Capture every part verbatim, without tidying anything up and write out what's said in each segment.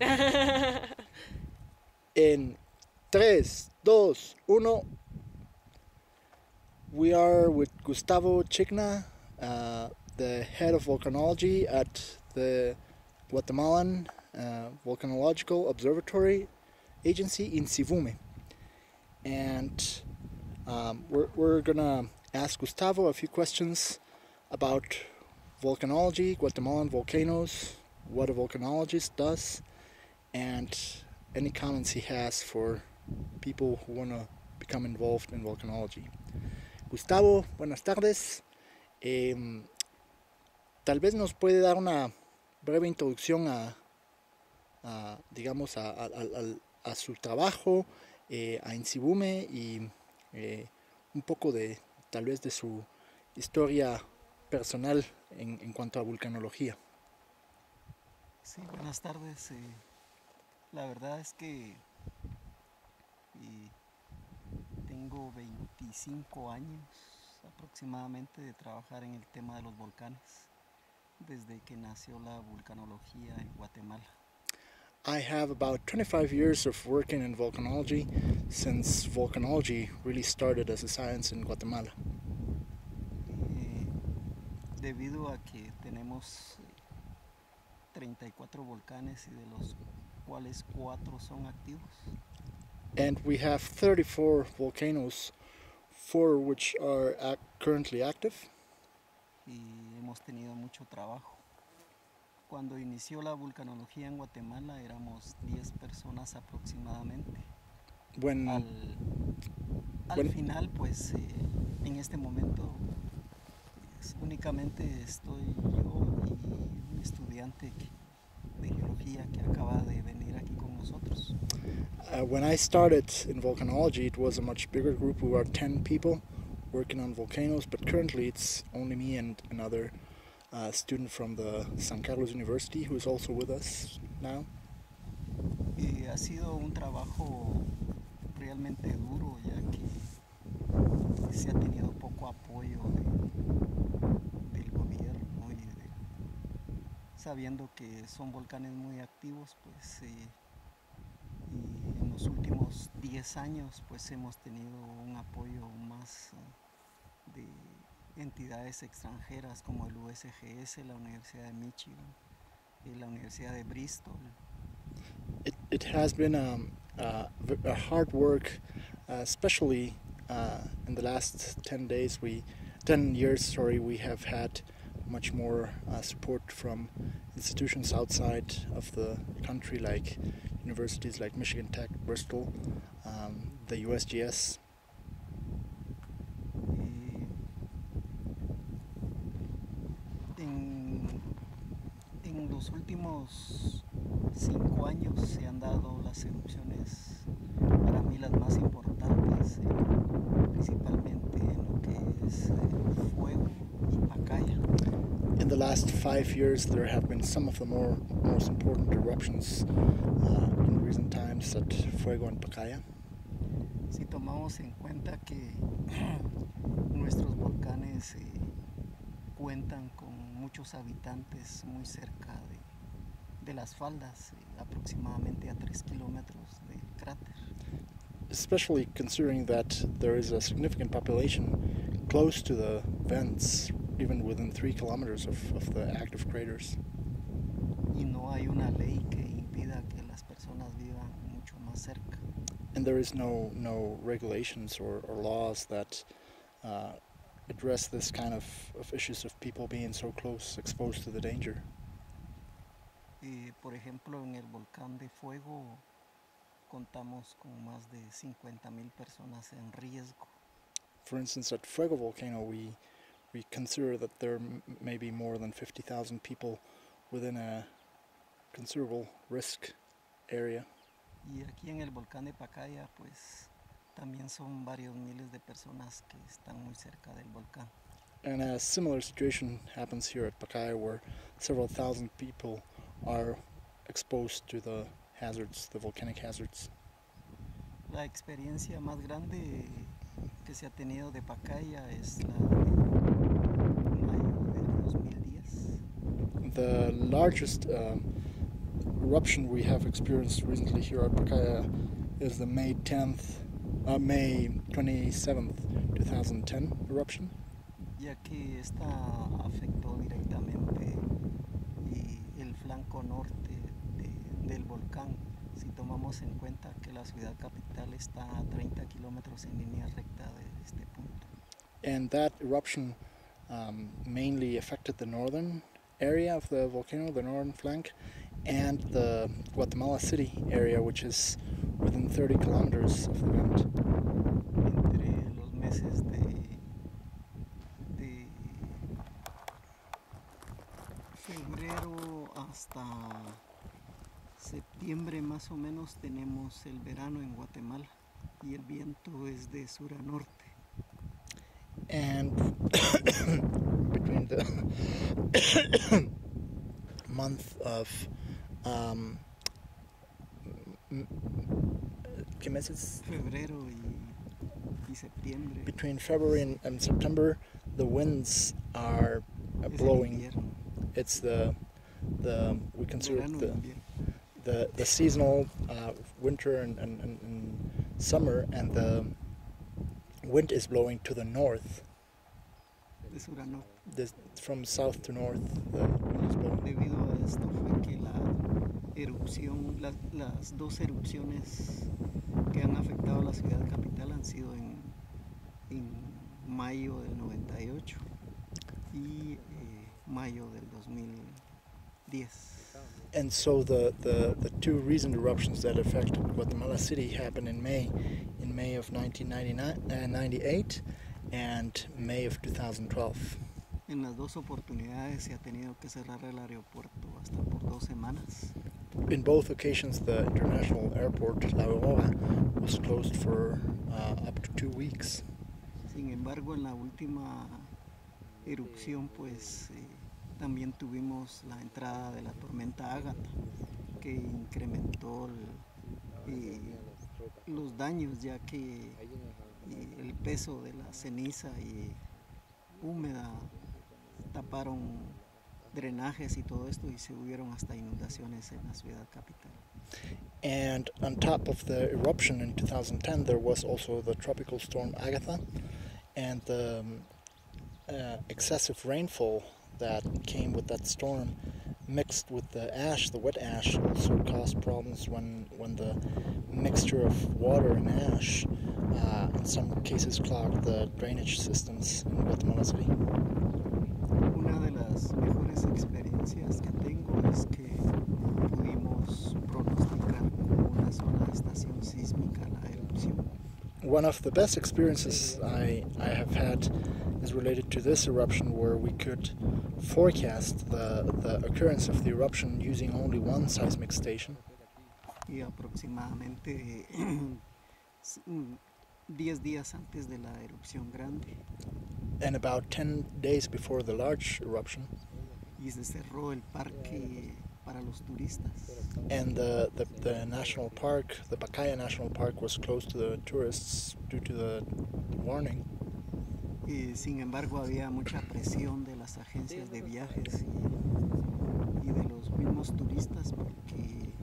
En tres, dos, uno. We are with Gustavo Chigna, uh, the head of volcanology at the Guatemalan uh, Volcanological Observatory Agency in Sivume. And um, we're, we're gonna ask Gustavo a few questions about volcanology, Guatemalan volcanoes, what a volcanologist does, and any comments he has for people who want to become involved in volcanology. Gustavo, buenas tardes. Eh, tal vez nos puede dar una breve introducción a, a digamos, a, a, a, a su trabajo, eh, a Insibume y eh, un poco de, tal vez, de su historia personal en, en cuanto a vulcanología. Sí, buenas tardes. Eh, la verdad es que eh, tengo veinticinco años aproximadamente de trabajar en el tema de los volcanes, desde que nació la vulcanología en Guatemala. I have about twenty-five years of working in volcanology since volcanology really started as a science in Guatemala. Eh, debido a que tenemos treinta y cuatro volcanes y de los cuales cuatro son activos. And we have thirty-four volcanoes, four which are ac currently active. Y hemos tenido mucho trabajo. Cuando inició la vulcanología en Guatemala éramos diez personas aproximadamente. When, al al when, final, pues eh, en este momento pues, únicamente estoy yo y un estudiante que, de geología que acaba de venir aquí con nosotros. Uh, when I started in volcanology, it was a much bigger group. We were ten people working on volcanoes, but currently it's only me and another uh, student from the San Carlos University who is also with us now. Y ha sido un trabajo realmente duro, ya que se ha tenido poco apoyo de, del gobierno y de, sabiendo que son volcanes muy activos, pues eh, y en los últimos diez años pues hemos tenido un apoyo más uh, de entidades extranjeras como el U S G S, la Universidad de Michigan y la Universidad de Bristol. It, it has been um, uh, a hard work, uh, especially uh, in the last ten days. We, ten years, sorry, we have had much more uh, support from institutions outside of the country, like universities like Michigan Tech, Bristol, um, the U S G S. En, en los últimos cinco años se han dado las erupciones, para mí las más importantes, eh, principalmente en lo que es eh, Fuego y Pacaya. In the last five years, there have been some of the more most important eruptions uh, in recent times at Fuego and Pacaya. Si tomamos en cuenta que nuestros volcanes eh, cuentan con muchos habitantes muy cerca de, de las faldas, eh, aproximadamente a tres kilómetros del cráter. Especially considering that there is a significant population close to the vents, even within three kilometers of, of the active craters. Y no hay una ley que impida que las personas vivan mucho más cerca. And there is no, no regulations or, or laws that uh, address this kind of, of issues of people being so close, exposed to the danger. Eh, por ejemplo, en el volcán de Fuego contamos con más de cincuenta mil personas en riesgo. For instance, at Fuego volcano, we we consider that there m may be more than fifty thousand people within a considerable risk area. Y aquí en el volcán de Pacaya, pues también son varios miles de personas que están muy cerca del volcán. And a similar situation happens here at Pacaya, where several thousand people are exposed to the hazards, the volcanic hazards. La experiencia más grande que se ha tenido de Pacaya es la de mayo del dos mil diez. The largest um, eruption we have experienced recently here at Pacaya is the May tenth, uh, May twenty-seventh, twenty ten eruption. Ya que esta afectó directamente y el flanco norte de, del volcán, si tomamos en cuenta que la ciudad capital está a treinta kilómetros en línea recta de este punto. And that eruption um, mainly affected the northern area of the volcano, the northern flank, and the Guatemala City area, which is within thirty kilometers of the vent. Entre los meses de, de febrero hasta septiembre más o menos tenemos el verano en Guatemala y el viento es de sur a norte. And between the month of um, ¿qué meses? Febrero y, y septiembre. Between February and, and September, the winds are uh, blowing. It's the the we consider it the, the the seasonal uh, winter and, and, and, and summer, and the wind is blowing to the north. De sur a norte. This, from south to north, the wind is blowing. Debido a esto fue que la erupción, la, las dos erupciones que han afectado a la ciudad capital han sido en, en mayo del noventa y ocho y eh, mayo del dos mil diez. And so the, the, the two recent eruptions that affected Guatemala City happened in May, in May of nineteen ninety-eight and May of two thousand twelve. En las dos oportunidades se ha tenido que cerrar el aeropuerto hasta por dos semanas. In both occasions, the international airport, La Aurora, was closed for uh, up to two weeks. Sin embargo, en la última erupción, pues eh, también tuvimos la entrada de la tormenta Ágata, que incrementó el, eh, los daños, ya que eh, el peso de la ceniza y húmeda taparon drenajes y todo esto y se hubieron hasta inundaciones en la ciudad capital. And on top of the eruption in two thousand ten, there was also the tropical storm Agatha, and the um, uh, excessive rainfall that came with that storm mixed with the ash, the wet ash, also caused problems when, when the mixture of water and ash uh, in some cases clogged the drainage systems in Guatemala City. Una de las mejores experiencias que tengo es que pudimos pronosticar como una zona de estación sísmica la erupción. One of the best experiences I, I have had is related to this eruption, where we could forecast the, the occurrence of the eruption using only one seismic station. Y aproximadamente diez días antes de la erupción grande. And about ten days before the large eruption. Y se cerró el parque para los turistas. And the, the, the national park, the Pacaya National Park, was closed to the tourists due to the warning. Y, sin embargo, había mucha presión de las agencias de viajes y, y de los mismos turistas, porque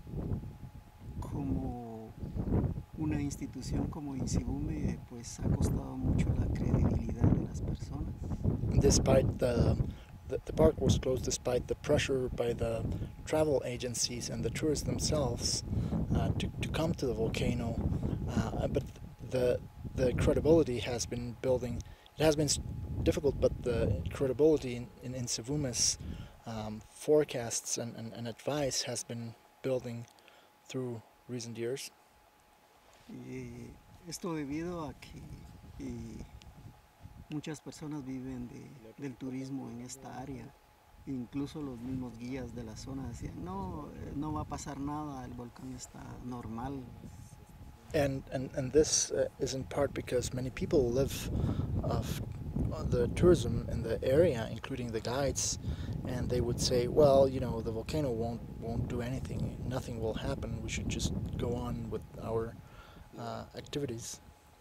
como una institución como INSIBUME, pues ha costado mucho la credibilidad de las personas. Despite the, the the park was closed, despite the pressure by the travel agencies and the tourists themselves uh, to to come to the volcano, uh, but the the credibility has been building. It has been difficult, but the credibility in, in, in INSIBUME's um, forecasts and, and, and advice has been building through recent years. Y esto debido a que y muchas personas viven de, del turismo en esta área. Incluso los mismos guías de la zona decían, no, no va a pasar nada, el volcán está normal. And, and, and this uh, is in part because many people live of the tourism in the area, including the guides, and they would say, well, you know, the volcano won't won't do anything, nothing will happen, we should just go on with our uh, activities.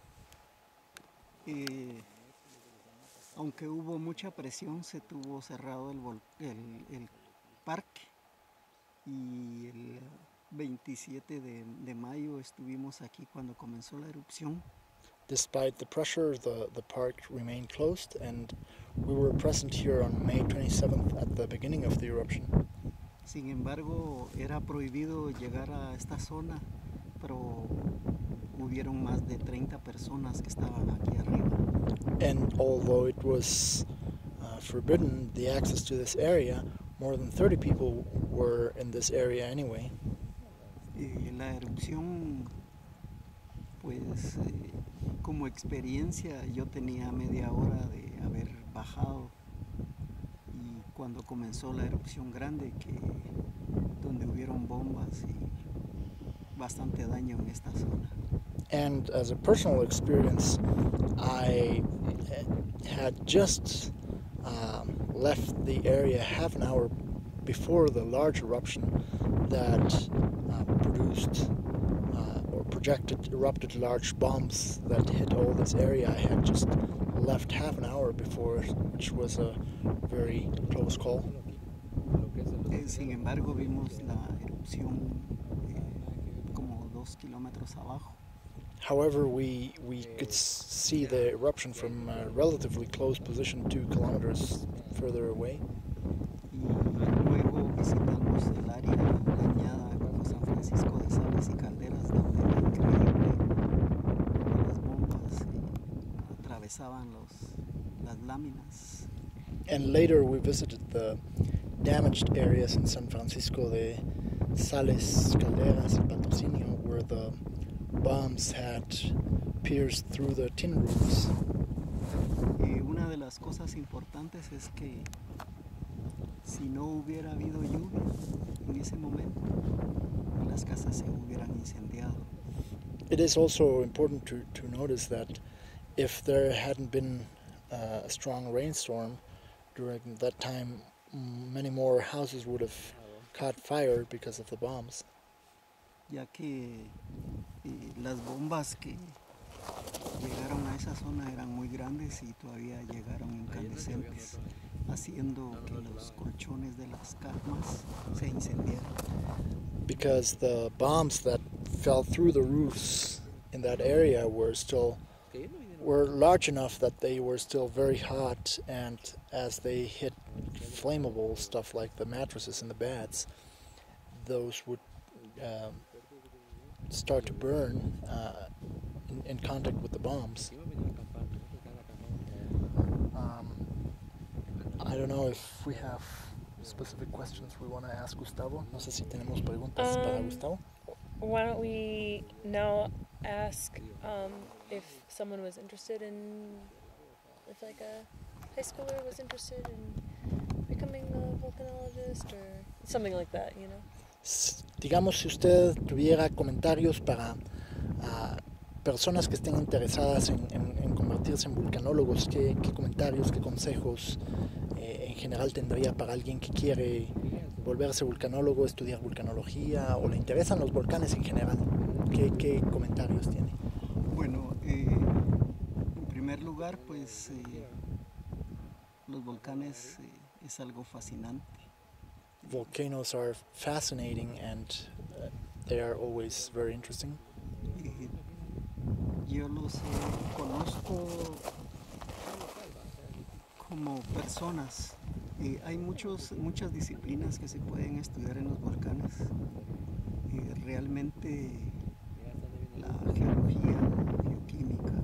Y aunque hubo mucha presión, se tuvo cerrado el, el, el parque y el veintisiete de, de mayo estuvimos aquí cuando comenzó la erupción. Despite the pressure, the, the park remained closed, and we were present here on May twenty-seventh at the beginning of the eruption. Sin embargo, era prohibido llegar a esta zona, pero hubieron más de treinta personas que estaban aquí arriba. And although it was uh, forbidden the access to this area, more than thirty people were in this area anyway. Eh, la erupción, pues eh, como experiencia, yo tenía media hora de haber bajado, y cuando comenzó la erupción grande, que donde hubieron bombas y bastante daño en esta zona. And as a personal experience, I had just um, left the area half an hour before the large eruption that uh, produced uh, or projected, erupted large bombs that hit all this area. I had just left half an hour before, which was a very close call. Eh, sin embargo, vimos la erupción eh, como dos kilómetros abajo. However, we, we could see the eruption from a relatively close position, two kilometers further away. Y luego visitamos el área dañada como San Francisco de Sales y Calderas, donde era increíble cómo las bombas eh, atravesaban los, las láminas. And later we visited the damaged areas in San Francisco de Sales, Calderas, and Patrocinio, where the bombs had pierced through the tin roofs. Y una de las cosas importantes es que si no hubiera habido lluvia en ese momento, las casas se hubieran incendiado. It is also important to, to notice that if there hadn't been uh, a strong rainstorm during that time, many more houses would have caught fire because of the bombs. Ya que eh, las bombas que llegaron a esa zona eran muy grandes y todavía llegaron incandescentes, haciendo que los colchones de las camas se incendiaran. Because the bombs that fell through the roofs in that area were still were large enough that they were still very hot, and as they hit flammable stuff like the mattresses and the beds, those would um, start to burn uh, in, in contact with the bombs. Um, I don't know if we have specific questions we want to ask Gustavo. No sé si tenemos preguntas um, para Gustavo. Why don't we now ask um, if someone was interested in, if like a high schooler was interested in becoming a volcanologist or something like that, you know? Digamos, si usted tuviera comentarios para uh, personas que estén interesadas en, en, en convertirse en vulcanólogos, ¿qué, qué comentarios, qué consejos eh, en general tendría para alguien que quiere volverse vulcanólogo, estudiar vulcanología o le interesan los volcanes en general? ¿Qué, qué comentarios tiene? Bueno, eh, en primer lugar, pues eh, los volcanes eh, es algo fascinante. Volcanoes are fascinating and uh, they are always very interesting. Eh, yo los eh, conozco como personas. Eh, hay muchos, muchas disciplinas que se pueden estudiar en los volcanes. Eh, realmente la geología, geoquímica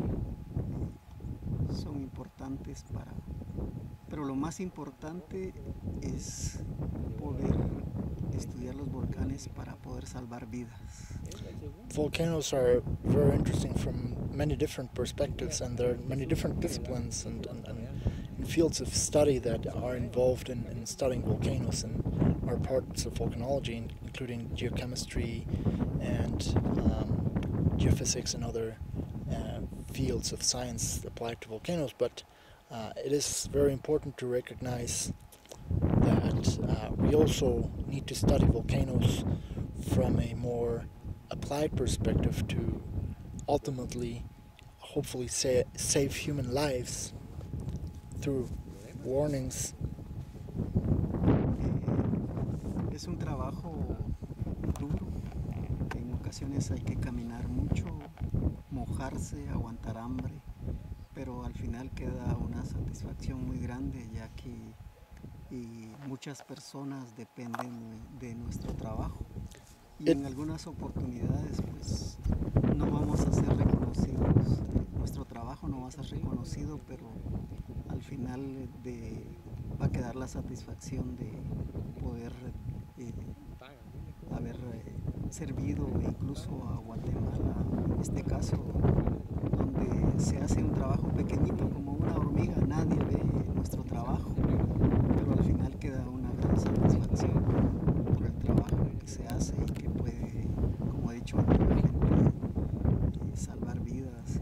eh, son importantes para... Pero lo más importante es poder estudiar los volcanes para poder salvar vidas. Volcanoes are very interesting from many different perspectives, and there are many different disciplines and, and, and fields of study that are involved in, in studying volcanoes and are parts of volcanology, including geochemistry and um, geophysics and other uh, fields of science applied to volcanoes. But uh, it is very important to recognize that uh, we also need to study volcanoes from a more applied perspective to ultimately, hopefully, sa save human lives through warnings. Eh, Es un trabajo duro. En ocasiones hay que caminar mucho, mojarse, aguantar hambre, pero al final queda una satisfacción muy grande, ya que y muchas personas dependen de nuestro trabajo. Y en algunas oportunidades pues no vamos a ser reconocidos, nuestro trabajo no va a ser reconocido, pero al final de, va a quedar la satisfacción de poder eh, haber eh, servido incluso a Guatemala, en este caso, donde se hace un trabajo pequeñito como una hormiga, nadie ve nuestro trabajo, pero al final queda una gran satisfacción por el trabajo que se hace y que puede, como he dicho anteriormente, eh, salvar vidas.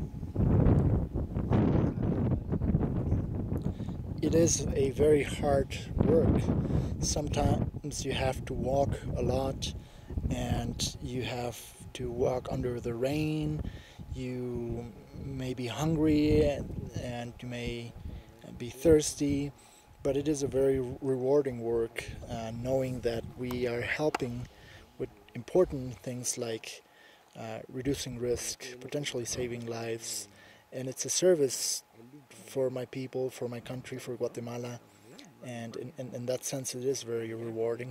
It is a very hard work. Sometimes you have to walk a lot and you have to walk under the rain. You may be hungry and you may be thirsty, but it is a very rewarding work, uh, knowing that we are helping with important things like uh, reducing risk, potentially saving lives, and it's a service for my people, for my country, for Guatemala, and in, in, in that sense it is very rewarding.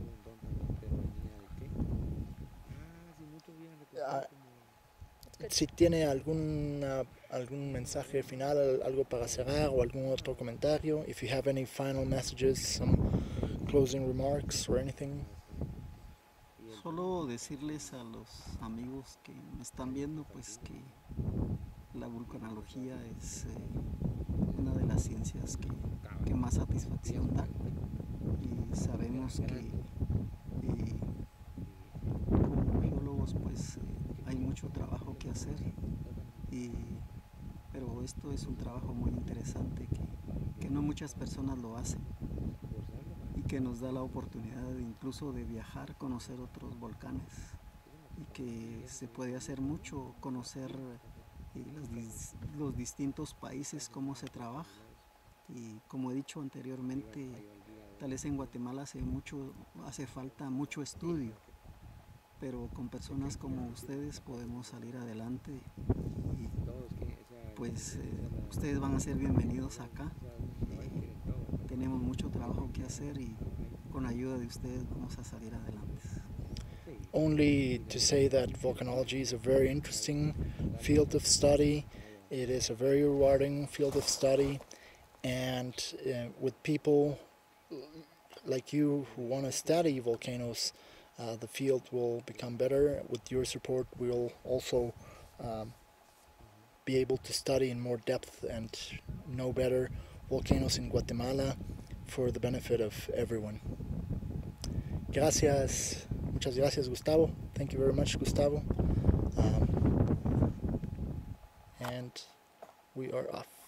Uh, si tiene algún, uh, algún mensaje final, algo para cerrar o algún otro comentario, if you have any final messages, some closing remarks or anything. Solo decirles a los amigos que me están viendo pues que la vulcanología es eh, una de las ciencias que, que más satisfacción da, y sabemos que eh, como geólogos pues eh, hay mucho trabajo que hacer, y, pero esto es un trabajo muy interesante que, que no muchas personas lo hacen y que nos da la oportunidad de, incluso de viajar, conocer otros volcanes, y que se puede hacer mucho, conocer y los, los distintos países, cómo se trabaja. Y como he dicho anteriormente, tal vez en Guatemala hace mucho, hace falta mucho estudio, pero con personas como ustedes podemos salir adelante, y pues eh, ustedes van a ser bienvenidos acá. Y tenemos mucho trabajo que hacer y con ayuda de ustedes vamos a salir adelante. Only to say that volcanology is a very interesting field of study. It is a very rewarding field of study, and uh, with people like you who want to study volcanoes, uh, the field will become better. With your support, we'll also um, be able to study in more depth and know better volcanoes in Guatemala for the benefit of everyone. Gracias. Muchas gracias, Gustavo. Thank you very much, Gustavo. Um, and we are off.